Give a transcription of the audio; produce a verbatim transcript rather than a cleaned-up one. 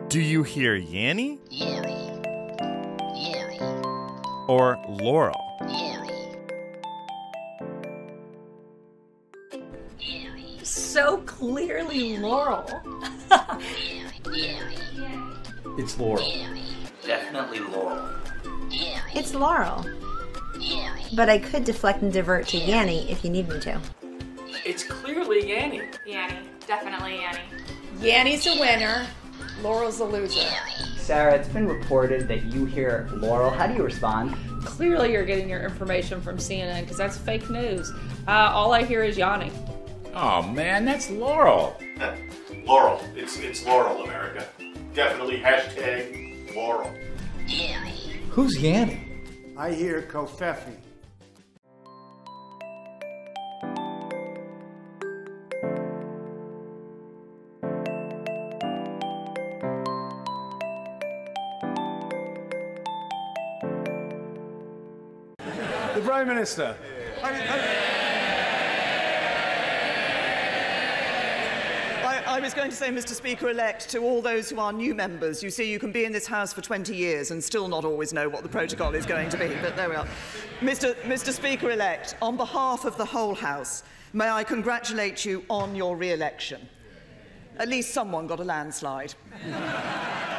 Do you hear Yanny? Yanny. Yanny. Or Laurel? Yanny. Yanny. So clearly Laurel. Yanny. Yanny. It's Laurel. Yanny. Definitely Laurel. Yanny. It's Laurel. Yanny. But I could deflect and divert to Yanny if you need me to. It's clearly Yanny. Yanny. Definitely Yanny. Yanny's a winner. Laurel's a loser. Sarah, it's been reported that you hear Laurel. How do you respond? Clearly you're getting your information from C N N because that's fake news. Uh, all I hear is Yanny. Oh man, that's Laurel. Laurel. It's it's Laurel, America. Definitely hashtag Laurel. Yanny. Who's Yanny? I hear Covfefe. The Prime Minister. I, I, I was going to say, Mister Speaker-elect, to all those who are new members, you see, you can be in this House for twenty years and still not always know what the protocol is going to be, but there we are. Mister Mister Speaker-elect, on behalf of the whole House, may I congratulate you on your re-election. At least someone got a landslide.